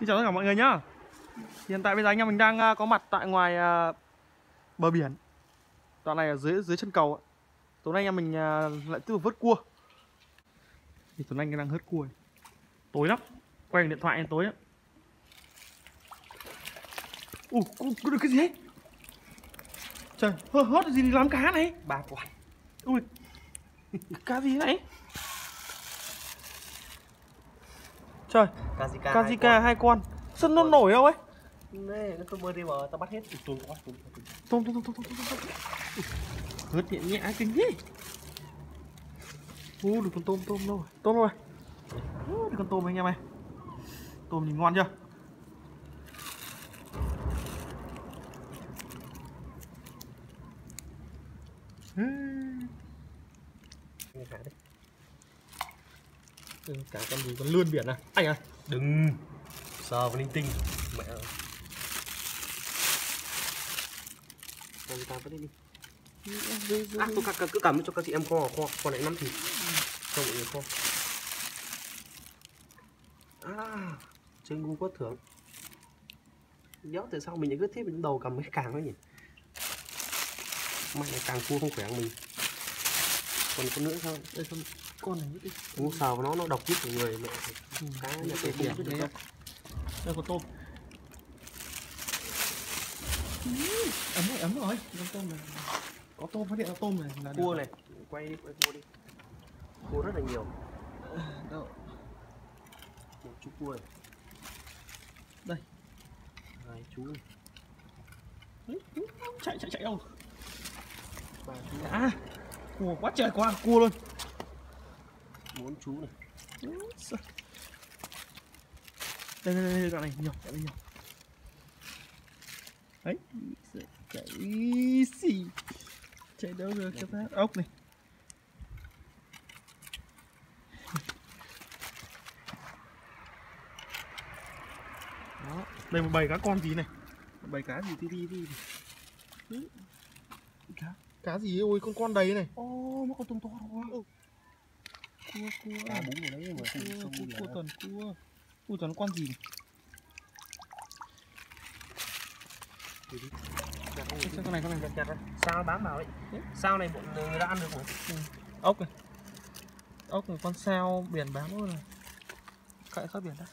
Xin chào tất cả mọi người nhá. Hiện tại bây giờ anh em mình đang có mặt tại ngoài bờ biển. Đoạn này ở dưới chân cầu. Tối nay anh em mình lại tiếp tục vớt cua. Thì Tuấn Anh đang hớt cua. Tối lắm. Quay điện thoại tối lắm. Có được cái gì ấy? Trời, hớt gì làm cá này? Ba quả. Ui, cá gì này? Trời, Kazika 2 con. Sân nó nổi không ấy? Này, nó không bơi đi mà tao bắt hết. Tôm. Hớt nhẹ nhẹ kinh thế. Được con tôm rồi. Tôm rồi. Được con tôm anh em ơi. Tôm nhìn ngon chưa? Cá đấy. Cả con gì con lươn biển à? Anh à? Đừng sờ vào linh tinh. Mẹ ơi. Con ta vẫn đi. Tôi cứ cầm cho các chị em kho lại 5 thịt. Cho mọi người kho. Trên Google có thưởng. Đéo tại sao mình lại cứ thế mình đầu cầm cái càng ấy nhỉ? May là càng cua không khỏe mình. Còn con nữa sao? Đây không, con này đi. Uống xào nó độc nhất của người mẹ. Cá nhà tôi không biết được. Đây có tôm. Ấm rồi. Con tôm này. Có tôm, phát hiện ra tôm này là cua này. Quay cua đi. Cua rất là nhiều. Đâu? Một chú cua này. Đây. 2 chú này. Chạy đâu? 3 chú. Cua quá trời quá cua luôn. 4 chú này. Đây đoạn này nhiều. Đấy, chạy đâu rồi các bác? Ốc này. Đó, đây một bầy cá con gì này? Một bầy cá gì tí. Cá gì ấy? Ôi con đầy này. Nó con tôm to quá. Cua. Cá bún ở đấy mà Cua. Ui toàn con gì này? Con này chặt ra. Sao bám vào đấy. Sao này bọn người đã ăn được rồi. Ốc này, con sao biển bám luôn này. Cậy sao biển đây.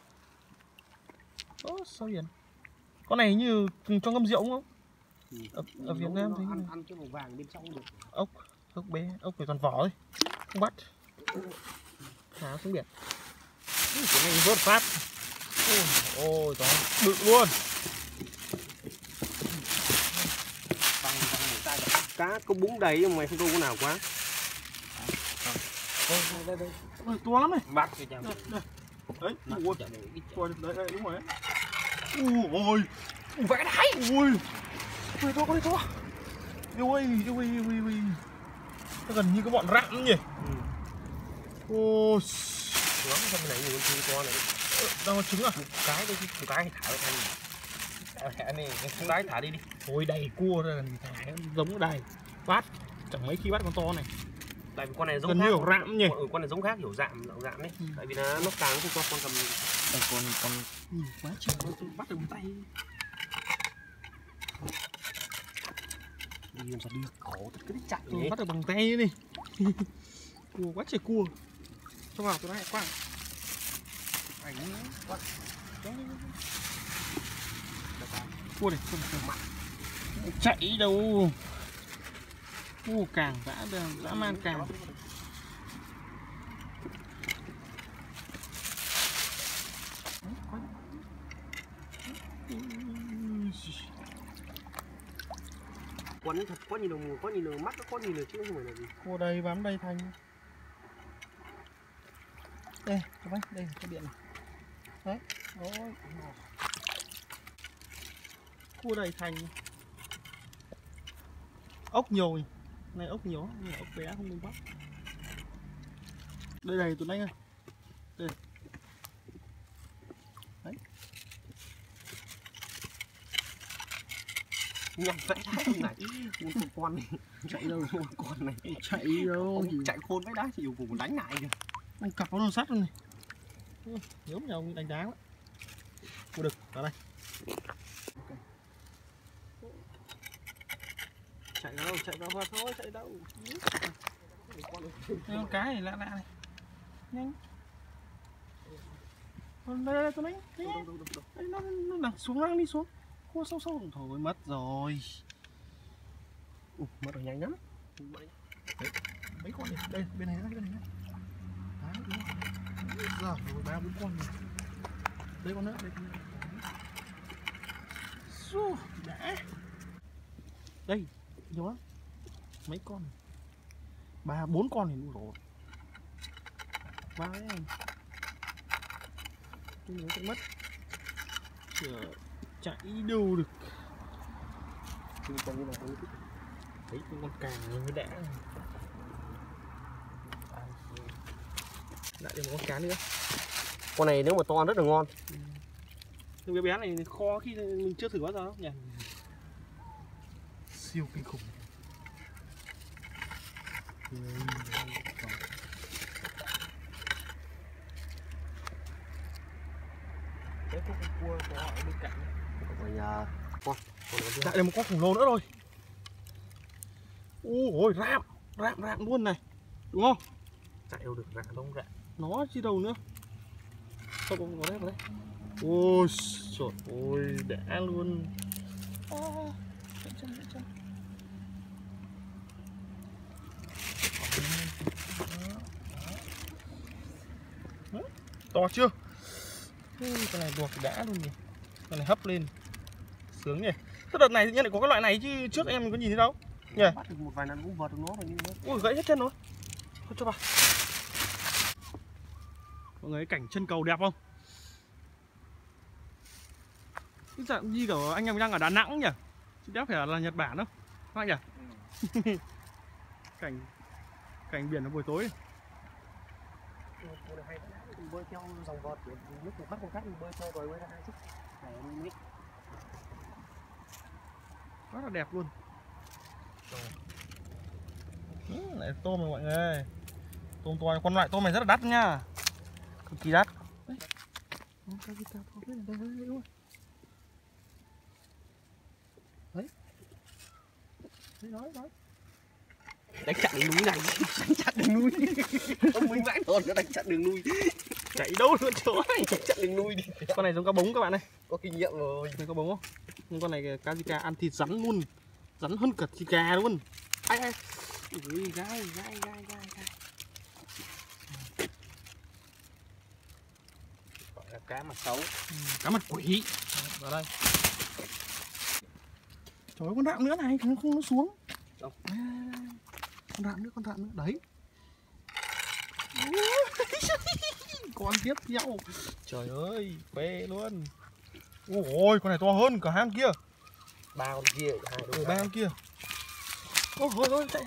Sao biển. Con này như cho ngâm rượu không? Ở Việt Nam thì ăn cái màu vàng bên trong được. Ốc bé, ốc phải toàn vỏ thôi. Không bắt. Thả xuống biển. Cái này vớt phát. Ôi to, bự luôn. Cá có búng đầy nhưng mày không câu nào quá. Đây. Ôi, to lắm này. Bắt cái chàng. Đấy. Đấy, đúng rồi đấy. Ôi, vẽ đáy. Ui, to con này to. Ui. Nó gần như cái bọn rạm nhỉ. Ôi. Lắm trong này nhiều con to này. Đang có trứng à? Một cái thả vào thành. Thả này, con cái thả đi. Ôi đầy cua rồi, thả giống đầy. Bắt, chẳng mấy khi bắt con to này. Tại vì con này giống gần khác. như kiểu rạm nhỉ. Con này giống khác kiểu rạm đấy. Tại vì nó càng không cho con cầm. Còn quá trời, tôi bắt được một tay. Đi làm sao đi khổ thật cứ đi chạy. Tôi bắt được bằng tay đi. Cua quá trời cua. Cho vào tôi nói quang. Ảnh quá. Cua này không mặn. Chạy đâu. Càng dã man càng. Quấn thật có nhìn được mắt nó có nhìn được chứ không phải là gì. Cua đây bám đây thành. Đây, các bác, đây cái điện này. Đấy. Ôi. Cua đầy thành. Ốc nhiều nhỉ. Này ốc nhiều, nhưng ốc bé không nên bắt. Đây này Tuấn Anh ơi. Đây. Đấy. Nhặt vẽ đá này. Một con này. Chạy đâu con này. Chạy đâu. Chạy khôn vẽ đá chịu cùng đánh lại kìa. Cặp nó sắt luôn này. Nhớ nhau đánh đá quá. Cua đực vào đây. Chạy vào đâu, chạy vào thôi, chạy đâu. Con cá này lạ lạ này. Nhanh. Đây tôi lấy. Đây nó đang xuống, đang đi xuống. Cua sâu sâu thôi mất rồi. Mất rồi, nhanh lắm. Mấy con này, đây bên này đấy. Đấy, đúng rồi. Rồi 3 4 con rồi. Đây con nữa, đây con nữa. Xô, đã. Đây, nhiều lắm. Mấy con này. 3 4 con thì đủ rồi. Ba ấy anh. Nó sẽ mất. Chờ chạy đâu được. Con như này Thấy con càng nó đã. Lại thêm một con cá nữa. con này nếu mà to rất là ngon. Nhưng cái bé này kho khi mình chưa thử bao giờ đâu nhỉ. Siêu kinh khủng. Đấy có con cua có ở bên cạnh. Con Lại là một con khủng lồ nữa rồi. Ôi rạm luôn này. Đúng không? chạy đâu được, rạ không rạ. Nó chi đâu nữa. Không vào đây. Ôi trời ơi, đã luôn. Chạy chân. To chưa? Cái này luộc đã luôn nhỉ. Cái này hấp lên sướng nhỉ. Thế đợt này nhân lại có cái loại này chứ trước em mình có nhìn thấy đâu nhỉ. Bắt được một vài lần cũng vợt được nó rồi nhưng mà ui gãy hết chân rồi. Thôi cho vào. Mọi người cảnh chân cầu đẹp không? Cái dạng như kiểu anh em đang ở Đà Nẵng nhỉ, chứ đéo phải là Nhật Bản đâu các bạn nhỉ. cảnh biển vào buổi tối. bơi theo dòng vợt lúc bắt con khác bơi theo rồi bơi ra hai chút này Rất là đẹp luôn. Này tôm rồi mọi người. Tôm to, con loại tôm này rất là đắt nha, cực kỳ đắt. Đấy. Đấy. đánh chặn đường núi này, đánh chặn đường núi. Ông Minh vãi thôi, nó đánh chặn đường núi. Chạy đâu luôn chỗ này, đánh chặn đường núi đi. Con này giống cá bống các bạn ơi. Có kinh nghiệm rồi. Này cá bống không? Nhưng con này cá Zika ăn thịt rắn luôn, rắn hơn cả Zika luôn. Ai. Ui, gai. Gọi là cá mặt xấu. Cá mặt quỷ. Vào đây. Trời ơi, con rạm nữa này, không nó xuống. Đâu? Con rạm nữa. Đấy. Con tiếp theo. Trời ơi, phê luôn. Ôi, con này to hơn cả hai con kia. Ba con kia, hai đứa. Ba con kia. Ôi, chạy.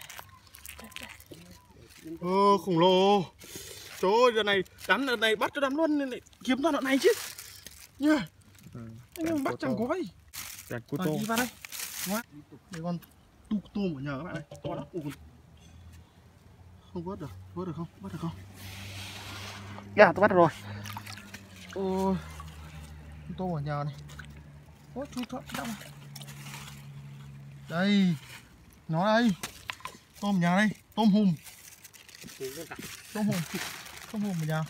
Khủng lồ. Trời ơi, đợt này bắt cho đám luôn nên lại kiếm toàn đoạn này chứ. Nhá. Anh em bắt chẳng có gì. Đặt cua Tôm. Đi vào đây. Đây con tôm ở nhờ các bạn ơi. To lắm. Không vớt được không? Bắt được không? Dạ, tôi bắt được rồi. Ôi. Tôm ở nhờ này. Ôi, chú chọn đâu này. Đây. Nó đây. Tôm ở nhà đây. Tôm hùm ở nhà.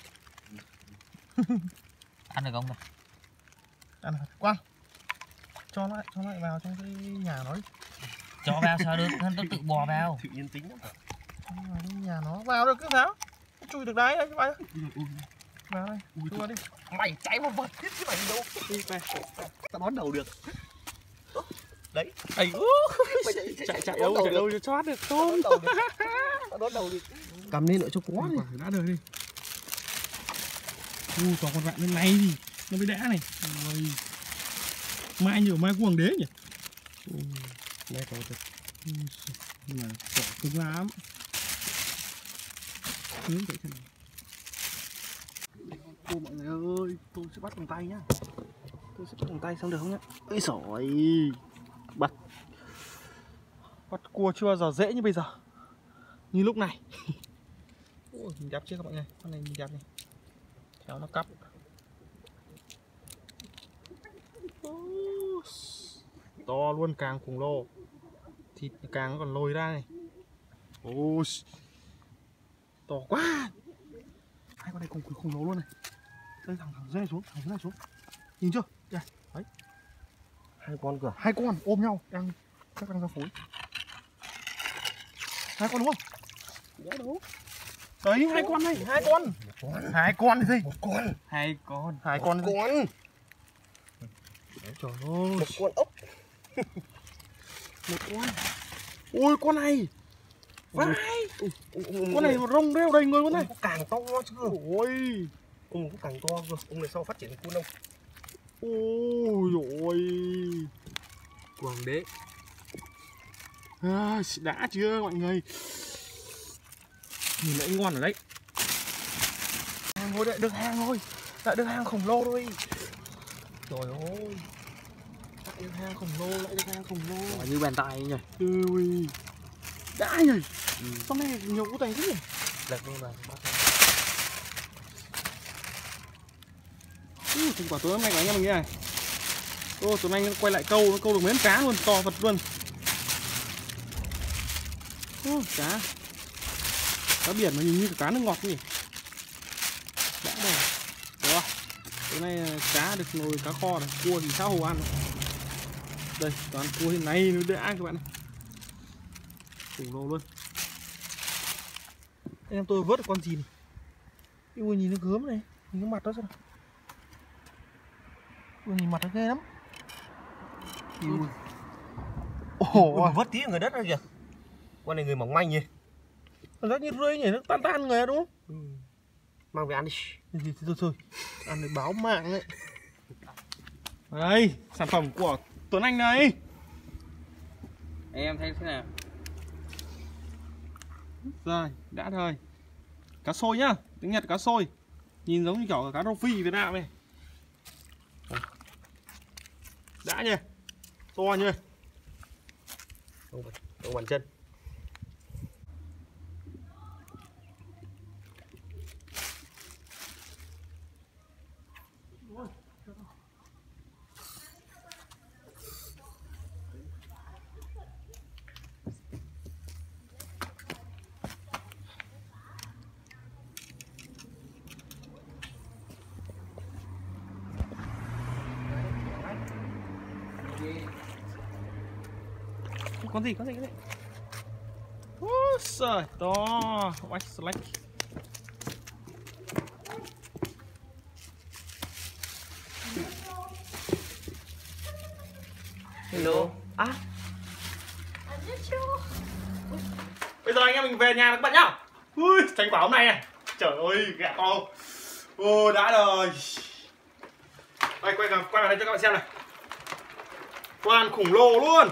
Ăn được không này? Ăn được. Quang. Cho lại vào trong cái nhà nó đi. Cho vào sao được, nó tự bò vào. Tự nhiên tính lắm. Vào trong nhà nó vào được cứ sao? Chui được đấy các bạn. Vào đây. Chui vào đi. Mày cháy một vật hết cái mày đâu. Đi về. Tao đón đầu được. Đấy. Ấy chạy đâu cho chót được tôm. Tao đón đầu được. Cầm lên nữa cho quá đi. Đã đời đi. Còn con vạn bên này gì nó mới đã này. Ôi. Mai nhiều mai của hoàng đế nhỉ. Đây có được. Nhưng mà cỏ cứng lắm. Hướng vậy thế này. Cô mọi người ơi, tôi sẽ bắt bằng tay nhá. Tôi sẽ bắt bằng tay xong được không nhá? Ôi giời, bắt cua chưa bao giờ dễ như bây giờ. Như lúc này. Ôi, nhìn đẹp chưa các bạn ơi? Con này nhìn đẹp này. Kéo nó cắp. To luôn, càng khủng lồ. Thịt càng nó còn lồi ra này. Ôi, to quá. Hai con này khủng lồ luôn này. Đây thẳng dưới này xuống, thẳng dưới này xuống. Nhìn chưa? Đây, đấy. Hai con cơ. Hai con ôm nhau, chắc đang ra phối. Hai con đúng không? Đấy, hai con này, hai con. Hai con thì gì? Một con. Hai con. Hai con. Trời ơi. Một con ốc. Một con. Ôi con này. Vãi. Con này một rông rêu đầy người luôn này. Có càng to chưa? Ôi. Có càng to cơ. Ông này sau phát triển con không? Ôi ôi. Hoàng đế. À, đã chưa mọi người. Nhìn lại ngon ở đấy. Hàng rồi, lại được hàng rồi. Lại được hàng khổng lồ rồi. Trời ơi. Lại được hàng khổng lồ, lại được hàng khổng lồ. Như bàn tay nhỉ. Ui. Đã nhỉ. Hôm nay nhiều củ thành thế nhỉ. Đẹp luôn này. Thành quả tối hôm nay của anh em mình như này. Ô, tối nay nó quay lại câu, nó câu được mấy con cá luôn, to vật luôn. Ô, cá biển mà nhìn như cá nước ngọt nhỉ. Đã rồi. Đó. Tối nay cá được nồi cá kho này, cua thì sao hồ ăn này. Đây, toàn cua hiện nay nó đã các bạn này. Khủng lồ luôn. Anh em tôi vớt được con gì này. Ui nhìn nó gớm này, nhìn cái mặt nó xem. Ui nhìn mặt nó ghê lắm. Ui. Ồ, vớt tí người đất rồi kìa. Con này người mỏng manh nhỉ. Cảm giác như rơi nhỉ, nó tan người đúng không? Mang về ăn đi. Thôi. Ăn để báo mạng đấy. Đây, sản phẩm của Tuấn Anh đây. Em thấy thế nào? Rồi, đã thôi. Cá sôi nhá, tiếng Nhật cá sôi. Nhìn giống như kiểu cá rô phi Việt Nam này. Đã nhỉ. To nhỉ. Ông bàn chân. Con gì? Ôi trời, to. White slack. Hello. À. Bây giờ anh em mình về nhà các bạn nhá. Ui, thành quả hôm nay này. Trời ơi, gạ to. Ô, đã rồi. Đây, quay vào đây cho các bạn xem này. Toàn khủng lồ luôn.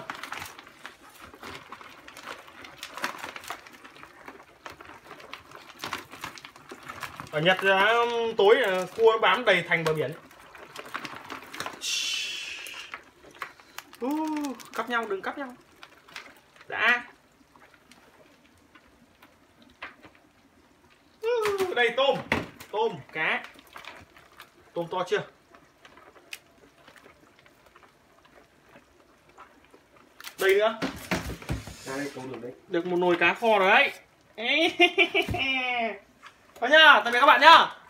Ở Nhật tối cua nó bám đầy thành bờ biển. Cắp nhau, đừng cắp nhau. Đã. Đây tôm, cá. Tôm to chưa? Đây nữa. Đây, câu được đấy. Được một nồi cá kho rồi đấy. Thôi nhá, tạm biệt các bạn nhá.